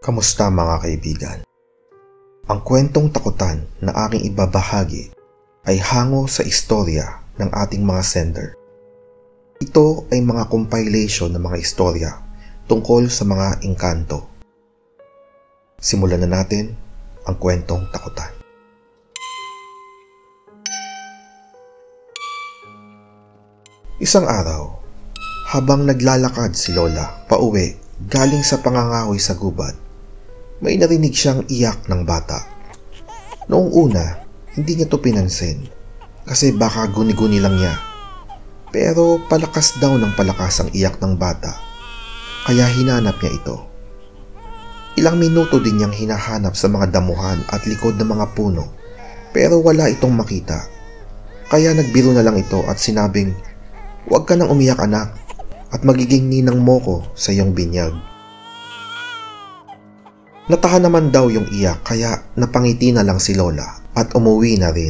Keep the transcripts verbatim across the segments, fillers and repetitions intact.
Kamusta mga kaibigan? Ang kwentong takutan na aking ibabahagi ay hango sa istorya ng ating mga sender. Ito ay mga compilation ng mga istorya tungkol sa mga engkanto. Simulan na natin ang kwentong takutan. Isang araw, habang naglalakad si Lola pauwi galing sa pangangahoy sa gubat, may narinig siyang iyak ng bata. Noong una, hindi niya to pinansin kasi baka guni-guni lang niya. Pero palakas daw ng palakas ang iyak ng bata, kaya hinanap niya ito. Ilang minuto din niyang hinahanap sa mga damuhan at likod ng mga puno, pero wala itong makita. Kaya nagbiro na lang ito at sinabing, "Huwag ka nang umiyak anak, at magiging ninang mo ko sa iyong binyag." Natahan naman daw yung iyak kaya napangiti na lang si Lola at umuwi na rin.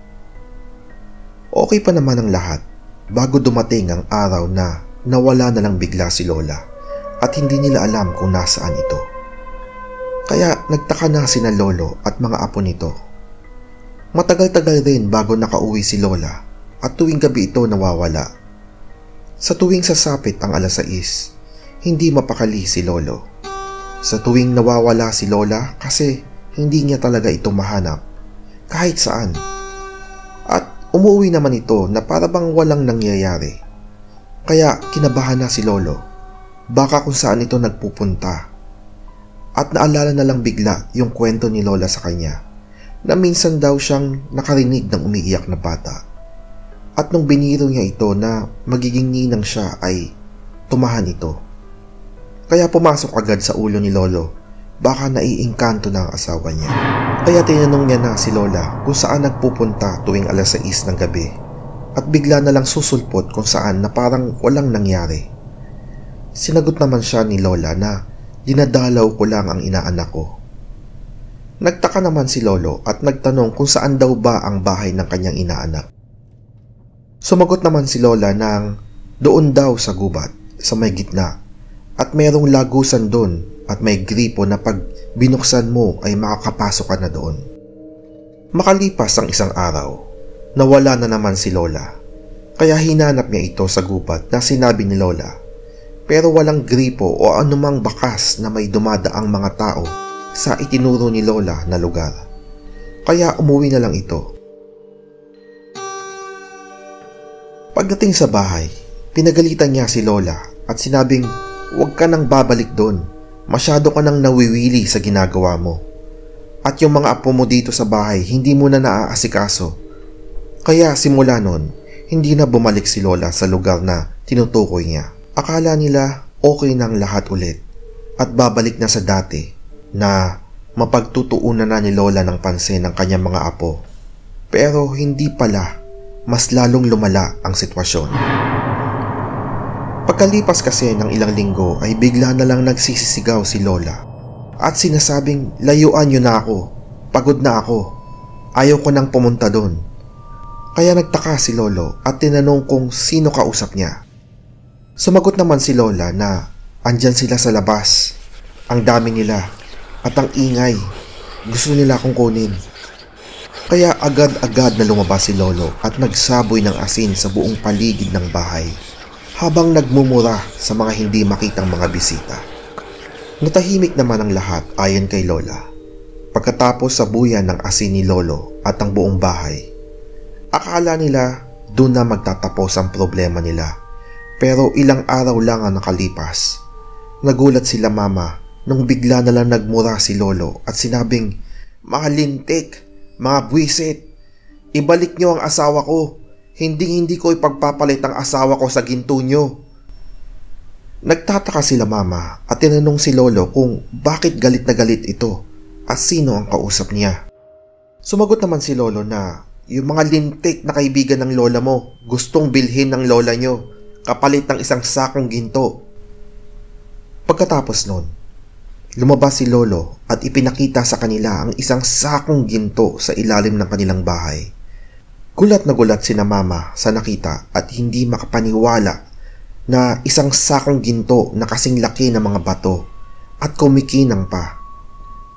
Okay pa naman ang lahat bago dumating ang araw na nawala na lang bigla si Lola at hindi nila alam kung nasaan ito. Kaya nagtaka na sina lolo at mga apo nito. Matagal-tagal rin bago nakauwi si Lola at tuwing gabi ito nawawala. Sa tuwing sasapit ang alas sais, hindi mapakali si lolo. Sa tuwing nawawala si Lola kasi hindi niya talaga ito mahanap kahit saan. At umuwi naman ito na para bang walang nangyayari. Kaya kinabahan na si lolo, baka kung saan ito nagpupunta. At naalala na lang bigla yung kwento ni Lola sa kanya na minsan daw siyang nakarinig ng umiiyak na bata. At nung biniro niya ito na magiging ninang siya ay tumahan ito. Kaya pumasok agad sa ulo ni lolo, baka naiingkanto na ang asawa niya. Kaya tinanong niya na si Lola kung saan nagpupunta tuwing alas sais ng gabi at bigla na lang susulpot kung saan na parang walang nangyari. Sinagot naman siya ni Lola na dinadalaw ko lang ang inaanak ko. Nagtaka naman si lolo at nagtanong kung saan daw ba ang bahay ng kanyang inaanak. Sumagot naman si Lola ng doon daw sa gubat, sa may gitna, at mayroong lagusan doon at may gripo na pag binuksan mo ay makakapasok ka na doon. Makalipas ang isang araw, nawala na naman si Lola, kaya hinanap niya ito sa gubat na sinabi ni Lola, pero walang gripo o anumang bakas na may dumadaang mga tao sa itinuro ni Lola na lugar. Kaya umuwi na lang ito. Pagdating sa bahay, pinagalitan niya si Lola at sinabing, "Huwag ka nang babalik doon. Masyado ka nang nawiwili sa ginagawa mo. At yung mga apo mo dito sa bahay, hindi mo na naaasikaso." Kaya simula noon, hindi na bumalik si Lola sa lugar na tinutukoy niya. Akala nila okay nang lahat ulit at babalik na sa dati na mapagtutuunan na ni Lola ng pansin ng kanyang mga apo. Pero hindi pala, mas lalong lumala ang sitwasyon. Pagkalipas kasi ng ilang linggo ay bigla na lang nagsisisigaw si Lola at sinasabing, "Layuan niyo na ako, pagod na ako, ayaw ko nang pumunta doon." Kaya nagtaka si lolo at tinanong kung sino kausap niya. Sumagot naman si Lola na andyan sila sa labas, ang dami nila at ang ingay, gusto nila akong kunin. Kaya agad-agad na lumabas si lolo at nagsaboy ng asin sa buong paligid ng bahay habang nagmumura sa mga hindi makitang mga bisita. Natahimik naman ang lahat ayon kay Lola pagkatapos sabuyan ng asin ni lolo at ang buong bahay. Akala nila doon na magtatapos ang problema nila, pero ilang araw lang ang nakalipas. Nagulat sila mama nung bigla na lang nagmura si lolo at sinabing, "Mga lintik, mga buwisit, ibalik niyo ang asawa ko. Hindi-hindi ko ipagpapalit ang asawa ko sa ginto nyo." Nagtataka sila mama at tinanong si lolo kung bakit galit na galit ito at sino ang kausap niya. Sumagot naman si lolo na yung mga lintik na kaibigan ng lola mo gustong bilhin ng lola nyo kapalit ng isang sakong ginto. Pagkatapos nun, lumabas si lolo at ipinakita sa kanila ang isang sakong ginto sa ilalim ng kanilang bahay. Gulat na gulat sina mama sa nakita at hindi makapaniwala na isang sakong ginto na kasing laki ng mga bato at kumikinang pa.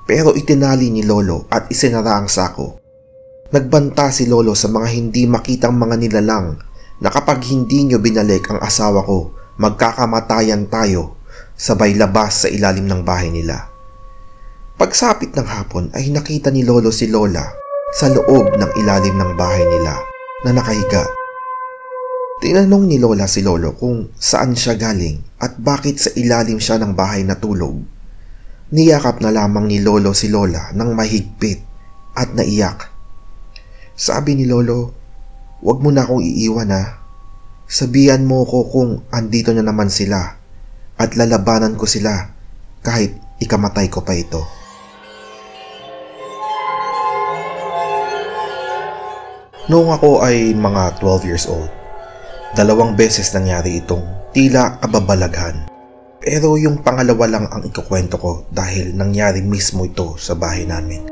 pero itinali ni Lolo at isinara ang sako. Nagbanta si Lolo sa mga hindi makitang mga nilalang na kapag hindi nyo binalik ang asawa ko, magkakamatayan tayo, sabay labas sa ilalim ng bahay nila. Pagsapit ng hapon ay nakita ni Lolo si Lola sa loob ng ilalim ng bahay nila na nakahiga. Tinanong ni Lola si Lolo kung saan siya galing at bakit sa ilalim siya ng bahay natulog. Niyakap na lamang ni Lolo si Lola ng mahigpit at naiyak. Sabi ni Lolo, "Huwag mo na akong iiwan ha. Sabihan mo ko kung andito na naman sila at lalabanan ko sila kahit ikamatay ko pa ito." Noong ako ay mga twelve years old, dalawang beses nangyari itong tila kababalaghan. Pero yung pangalawa lang ang ikukwento ko dahil nangyari mismo ito sa bahay namin.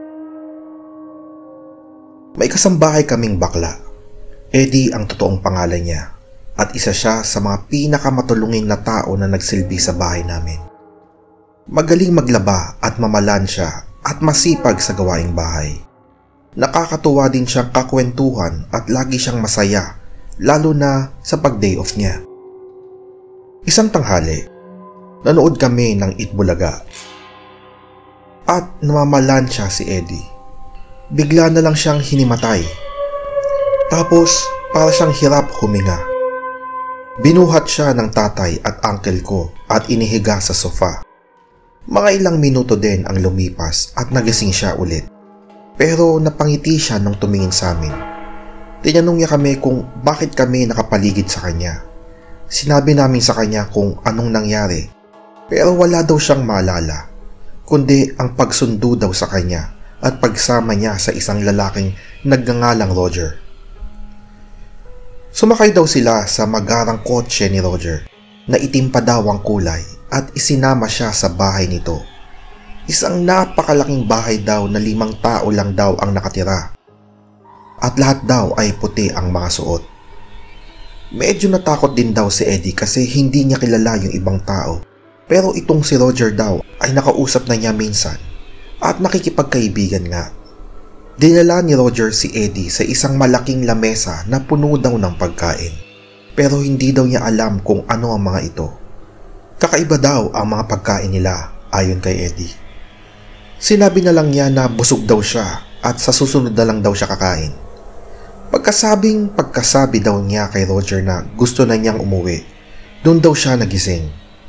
May kasambahay kaming bakla. Eddie ang totoong pangalan niya at isa siya sa mga pinakamatulungin na tao na nagsilbi sa bahay namin. Magaling maglaba at mamalan siya at masipag sa gawaing bahay. Nakakatuwa din siyang kakwentuhan at lagi siyang masaya, lalo na sa pag-day off niya. Isang tanghali, nanood kami ng Itbulaga at namamalan siya si Eddie. Bigla na lang siyang hinimatay. Tapos para siyang hirap huminga. Binuhat siya ng tatay at uncle ko at inihiga sa sofa. Mga ilang minuto din ang lumipas at nagising siya ulit. Pero napangiti siya nung tumingin sa amin. Tinanong niya kami kung bakit kami nakapaligid sa kanya. Sinabi namin sa kanya kung anong nangyari. Pero wala daw siyang maalala, kundi ang pagsundo daw sa kanya at pagsama niya sa isang lalaking nagngangalang Roger. Sumakay daw sila sa magarang kotse ni Roger na itim pa daw ang kulay at isinama siya sa bahay nito. Isang napakalaking bahay daw na limang tao lang daw ang nakatira. At lahat daw ay puti ang mga suot. Medyo natakot din daw si Eddie kasi hindi niya kilala yung ibang tao. Pero itong si Roger daw ay nakausap na niya minsan at nakikipagkaibigan nga. Dinala ni Roger si Eddie sa isang malaking lamesa na puno daw ng pagkain. Pero hindi daw niya alam kung ano ang mga ito. Kakaiba daw ang mga pagkain nila ayon kay Eddie. Sinabi na lang niya na busog daw siya at sa susunod na lang daw siya kakain. Pagkasabing pagkasabi daw niya kay Roger na gusto na niyang umuwi, doon daw siya nagising.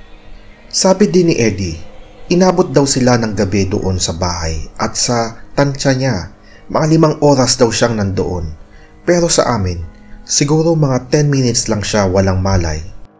Sabi din ni Eddie, inabot daw sila ng gabi doon sa bahay at sa tansya niya, mga limang oras daw siyang nandoon. Pero sa amin, siguro mga ten minutes lang siya walang malay.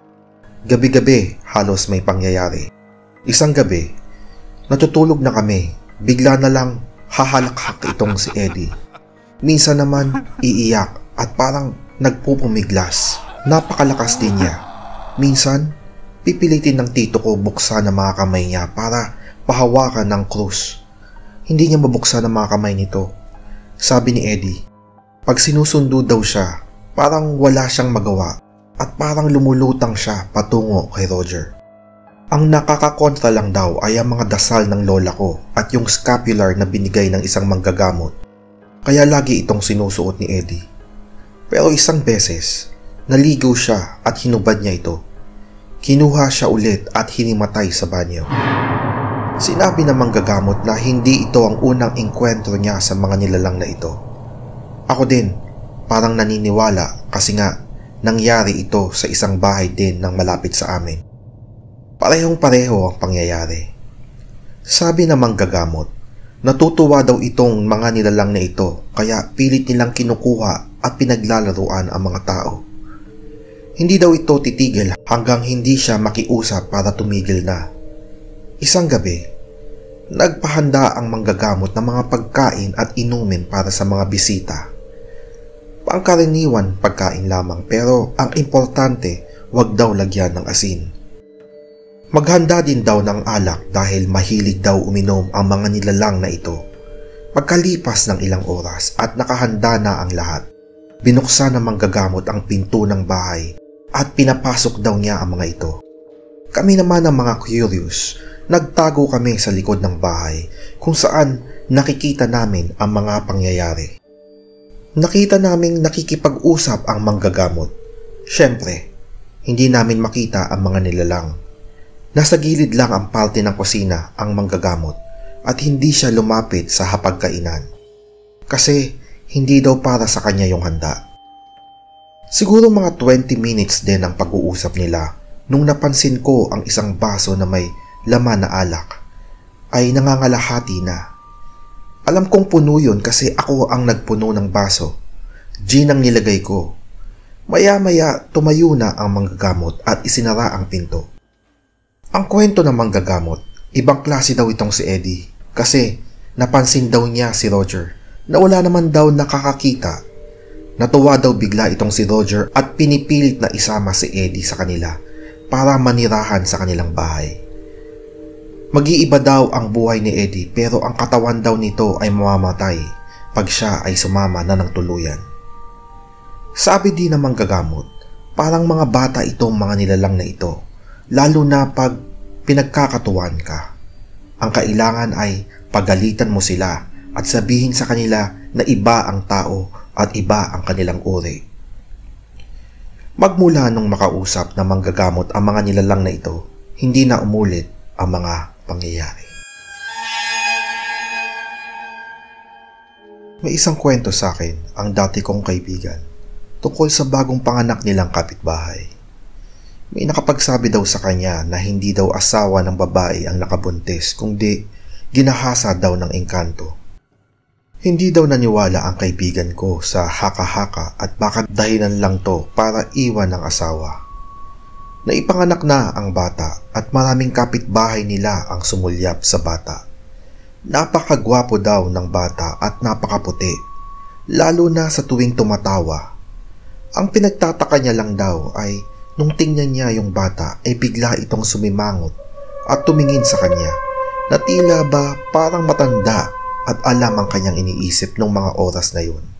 Gabi-gabi halos may pangyayari. Isang gabi, natutulog na kami. Bigla na lang hahalakhak itong si Eddie. Minsan naman iiyak at parang nagpupumiglas. Napakalakas din niya. Minsan, pipilitin ng tito ko buksan ang mga kamay niya para pahawakan ng krus. Hindi niya mabuksan ang mga kamay nito. Sabi ni Eddie, pag sinusundo daw siya, parang wala siyang magawa at parang lumulutang siya patungo kay Roger. Ang nakakakontra lang daw ay ang mga dasal ng lola ko at yung scapular na binigay ng isang manggagamot. Kaya lagi itong sinusuot ni Eddie. Pero isang beses, naligo siya at hinubad niya ito. Kinuha siya ulit at hinimatay sa banyo. Sinabi ng manggagamot na hindi ito ang unang engkwentro niya sa mga nilalang na ito. Ako din, parang naniniwala kasi nga nangyari ito sa isang bahay din ng malapit sa amin. Parehong pareho ang pangyayari. Sabi ng manggagamot, natutuwa daw itong mga nilalang na ito kaya pilit nilang kinukuha at pinaglalaruan ang mga tao. Hindi daw ito titigil hanggang hindi siya makiusap para tumigil na. Isang gabi, nagpahanda ang manggagamot ng mga pagkain at inumin para sa mga bisita. Pangkaraniwan pagkain lamang pero ang importante, wag daw lagyan ng asin. Maghanda din daw ng alak dahil mahilig daw uminom ang mga nilalang na ito. Pagkalipas ng ilang oras at nakahanda na ang lahat, binuksan ng manggagamot ang pinto ng bahay at pinapasok daw niya ang mga ito. Kami naman ang mga curious, nagtago kami sa likod ng bahay kung saan nakikita namin ang mga pangyayari. Nakita naming nakikipag-usap ang manggagamot. Siyempre, hindi namin makita ang mga nilalang. Nasa gilid lang ang parte ng kusina ang manggagamot at hindi siya lumapit sa hapagkainan. Kasi hindi daw para sa kanya yung handa. Siguro mga twenty minutes din ang pag-uusap nila nung napansin ko ang isang baso na may laman na alak ay nangangalahati na. Alam kong puno yun kasi ako ang nagpuno ng baso. Gin ang nilagay ko. Maya-maya tumayo na ang manggagamot at isinara ang pinto. Ang kwento ng manggagamot, ibang klase daw itong si Eddie kasi napansin daw niya si Roger na wala naman daw nakakakita. Natuwa daw bigla itong si Roger at pinipilit na isama si Eddie sa kanila para manirahan sa kanilang bahay. Mag-iiba daw ang buhay ni Eddie pero ang katawan daw nito ay mamamatay pag siya ay sumama na ng tuluyan. Sabi din ng manggagamot, parang mga bata itong mga nilalang na ito, lalo na pag pinagkakatuwan ka. Ang kailangan ay pagalitan mo sila at sabihin sa kanila na iba ang tao at iba ang kanilang uri. Magmula nung makausap na manggagamot ang mga nilalang na ito, hindi na umulit ang mga pangyayari. May isang kwento sa akin ang dati kong kaibigan tungkol sa bagong panganak nilang kapitbahay. May nakapagsabi daw sa kanya na hindi daw asawa ng babae ang nakabuntis kundi ginahasa daw ng engkanto. Hindi daw naniwala ang kaibigan ko sa haka-haka at baka dahilan lang to para iwan ng asawa. Naipanganak na ang bata at maraming kapitbahay nila ang sumulyap sa bata. Napakagwapo daw ng bata at napakaputi, lalo na sa tuwing tumatawa. Ang pinagtataka niya lang daw ay nung tingnan niya yung bata ay bigla itong sumimangot at tumingin sa kanya na tila ba parang matanda at alam ang kanyang iniisip nung mga oras na yun.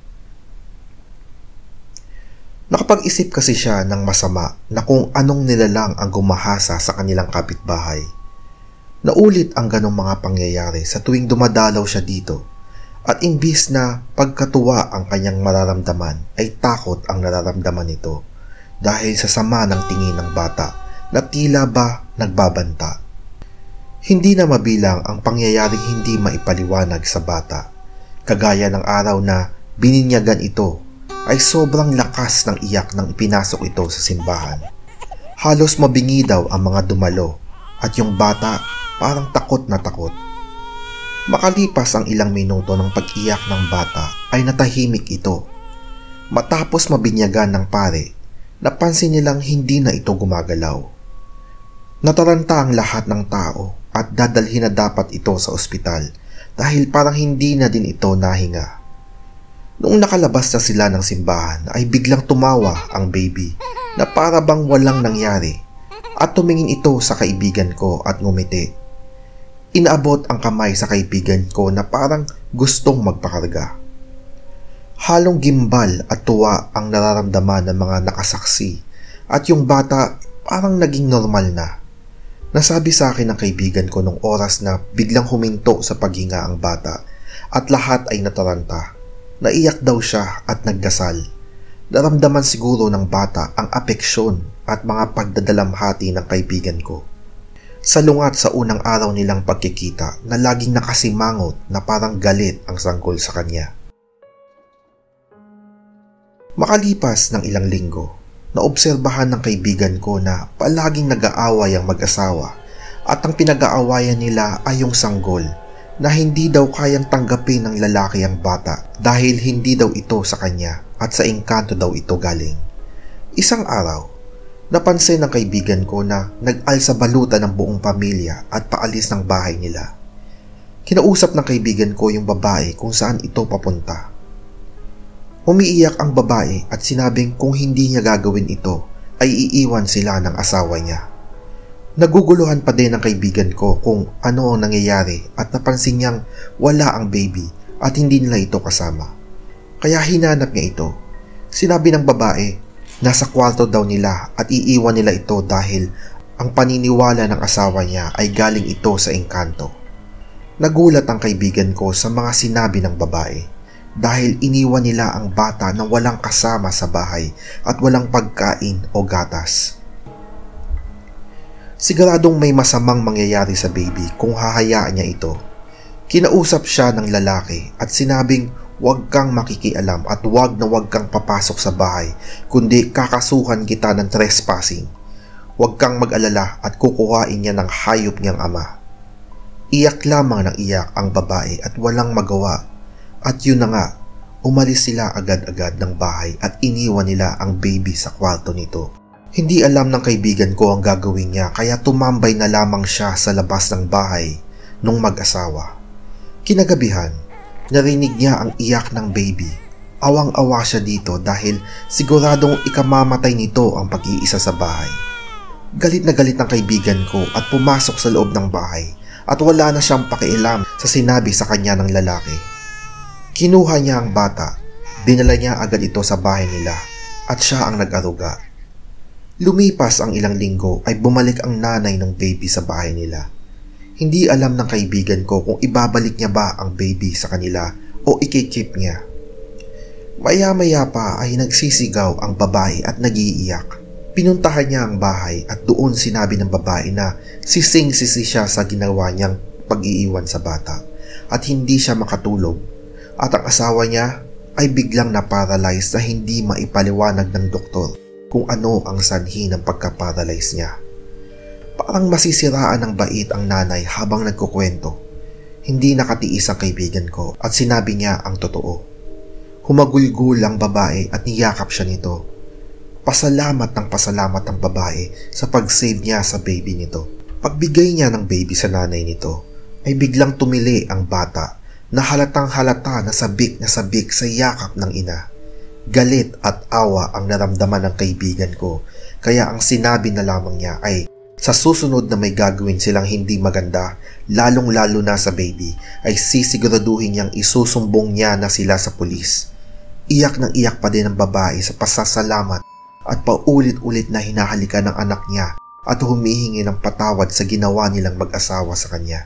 Nakapag-isip kasi siya ng masama na kung anong nilalang ang gumahasa sa kanilang kapitbahay. Naulit ang ganong mga pangyayari sa tuwing dumadalaw siya dito at imbis na pagkatuwa ang kanyang mararamdaman ay takot ang nararamdaman nito dahil sa sama ng tingin ng bata na tila ba nagbabanta. Hindi na mabilang ang pangyayaring hindi maipaliwanag sa bata. Kagaya ng araw na bininyagan ito ay sobrang lakas ng iyak nang ipinasok ito sa simbahan. Halos mabingi daw ang mga dumalo at yung bata parang takot na takot. Makalipas ang ilang minuto ng pag-iyak ng bata ay natahimik ito. Matapos mabinyagan ng pare, napansin nilang hindi na ito gumagalaw. Nataranta ang lahat ng tao at dadalhin na dapat ito sa ospital dahil parang hindi na din ito nahinga. Noong nakalabas na sila ng simbahan ay biglang tumawa ang baby na para bang walang nangyari at tumingin ito sa kaibigan ko at ngumiti. Inaabot ang kamay sa kaibigan ko na parang gustong magpakarga. Halong gimbal at tuwa ang nararamdaman ng mga nakasaksi at yung bata parang naging normal na. Nasabi sa akin ng kaibigan ko nung oras na biglang huminto sa paghinga ang bata at lahat ay nataranta. Naiyak daw siya at nagdasal. Naramdaman siguro ng bata ang apeksyon at mga pagdadalamhati ng kaibigan ko. Salungat sa unang araw nilang pagkikita na laging nakasimangot na parang galit ang sanggol sa kanya. Makalipas ng ilang linggo, naobserbahan ng kaibigan ko na palaging nag-aaway ang mag-asawa at ang pinag-aawayan nila ay yung sanggol na hindi daw kayang tanggapin ng lalaki ang bata dahil hindi daw ito sa kanya at sa engkanto daw ito galing. Isang araw, napansin ng kaibigan ko na nag-alsa balutan ng buong pamilya at paalis ng bahay nila. Kinausap ng kaibigan ko yung babae kung saan ito papunta. Umiiyak ang babae at sinabing kung hindi niya gagawin ito ay iiwan sila ng asawa niya. Naguguluhan pa din ng kaibigan ko kung ano ang nangyayari at napansin niyang wala ang baby at hindi nila ito kasama. Kaya hinanap niya ito. Sinabi ng babae, nasa kwarto daw nila at iiwan nila ito dahil Ang paniniwala ng asawa niya ay galing ito sa engkanto. Nagulat ang kaibigan ko sa mga sinabi ng babae dahil iniwan nila ang bata na walang kasama sa bahay at walang pagkain o gatas. Siguradong may masamang mangyayari sa baby kung hahayaan niya ito. Kinausap siya ng lalaki at sinabing huwag kang makikialam at huwag na huwag kang papasok sa bahay kundi kakasuhan kita ng trespassing. Huwag kang mag-alala at kukuhain niya ng hayop niyang ama. Iyak lamang ng iyak ang babae at walang magawa. At yun na nga, umalis sila agad-agad ng bahay at iniwan nila ang baby sa kwarto nito. Hindi alam ng kaibigan ko ang gagawin niya kaya tumambay na lamang siya sa labas ng bahay nung mag-asawa. Kinagabihan, narinig niya ang iyak ng baby. Awang-awa siya dito dahil siguradong ikamamatay nito ang pag-iisa sa bahay. Galit na galit ang kaibigan ko at pumasok sa loob ng bahay at wala na siyang pakialam sa sinabi sa kanya ng lalaki. Kinuha niya ang bata, dinala niya agad ito sa bahay nila at siya ang nag-aruga. Lumipas ang ilang linggo ay bumalik ang nanay ng baby sa bahay nila. Hindi alam ng kaibigan ko kung ibabalik niya ba ang baby sa kanila o ikikip niya. Maya-maya pa ay nagsisigaw ang babae at nagiiyak. Pinuntahan niya ang bahay at doon sinabi ng babae na sising-sisi siya sa ginawa niyang pag-iiwan sa bata at hindi siya makatulog at ang asawa niya ay biglang na-paralyze na hindi maipaliwanag ng doktor kung ano ang sanhi ng pagka-paralyze niya. Parang masisiraan ng bait ang nanay habang nagkukwento. Hindi nakatiis ang kaibigan ko at sinabi niya ang totoo. Humagulgul ang babae at niyakap siya nito. Pasalamat ng pasalamat ang babae sa pag-save niya sa baby nito. Pagbigay niya ng baby sa nanay nito, ay biglang tumili ang bata na halatang halata na sabik na sabik sa yakap ng ina. Galit at awa ang naramdaman ng kaibigan ko, kaya ang sinabi na lamang niya ay sa susunod na may gagawin silang hindi maganda, lalong lalo na sa baby, ay sisiguraduhin niyang isusumbong niya na sila sa pulis. Iyak ng iyak pa din ang babae sa pasasalamat at paulit-ulit na hinahalikan ng anak niya at humihingi ng patawad sa ginawa nilang mag-asawa sa kanya.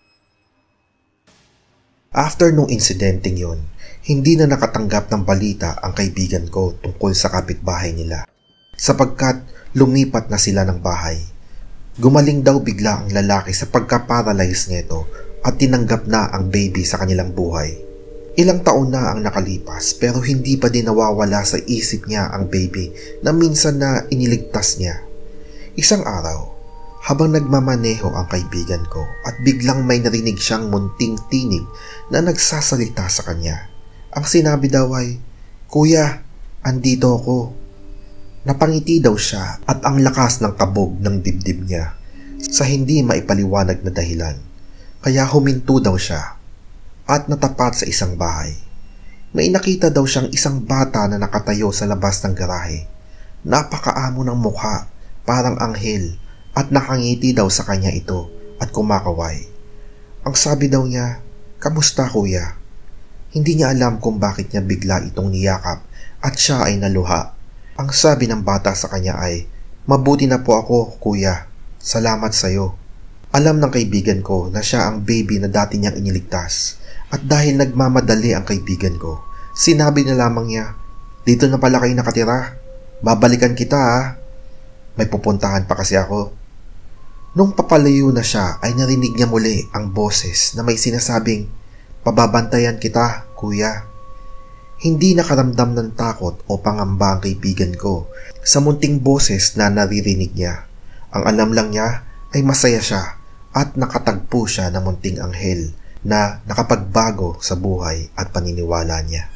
After nung insidenteng yun, hindi na nakatanggap ng balita ang kaibigan ko tungkol sa kapitbahay nila sapagkat lumipat na sila ng bahay. Gumaling daw bigla ang lalaki sa pagka-paralyze nito at tinanggap na ang baby sa kanilang buhay. Ilang taon na ang nakalipas pero hindi pa din nawawala sa isip niya ang baby na minsan na iniligtas niya. Isang araw, habang nagmamaneho ang kaibigan ko at biglang may narinig siyang munting tinig na nagsasalita sa kanya. Ang sinabi daw ay, "Kuya, andito ako." Napangiti daw siya at ang lakas ng kabog ng dibdib niya sa hindi maipaliwanag na dahilan. Kaya huminto daw siya at natapat sa isang bahay. May nakita daw siyang isang bata na nakatayo sa labas ng garahe. Napakaamo ng mukha, parang anghel, at nakangiti daw sa kanya ito at kumakaway. Ang sabi daw niya, "Kamusta kuya?" Hindi niya alam kung bakit niya bigla itong niyakap at siya ay naluha. Ang sabi ng bata sa kanya ay, "Mabuti na po ako kuya, salamat sayo." Alam ng kaibigan ko na siya ang baby na dati niyang iniligtas. At dahil nagmamadali ang kaibigan ko, sinabi na lamang niya, "Dito na pala kayo nakatira. Babalikan kita ha. May pupuntahan pa kasi ako." Nung papalayo na siya ay narinig niya muli ang boses na may sinasabing, "Pababantayan kita, kuya." Hindi nakaramdam ng takot o pangamba ang kaibigan ko sa munting boses na naririnig niya. Ang alam lang niya ay masaya siya at nakatagpo siya ng munting anghel na nakapagbago sa buhay at paniniwala niya.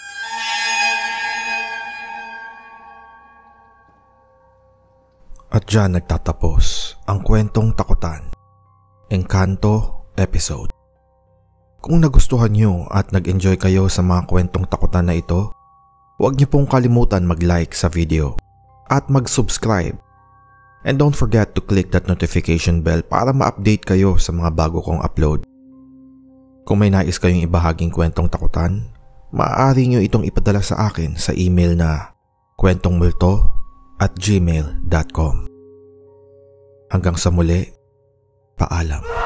At dyan nagtatapos ang kwentong takutan, Engkanto episode. Kung nagustuhan nyo at nag-enjoy kayo sa mga kwentong takutan na ito, huwag nyo pong kalimutan mag-like sa video at mag-subscribe. And don't forget to click that notification bell para ma-update kayo sa mga bago kong upload. Kung may nais kayong ibahaging kwentong takutan, maaari nyo itong ipadala sa akin sa email na kwentongmulto at gmail dot com. Hanggang sa muli, paalam.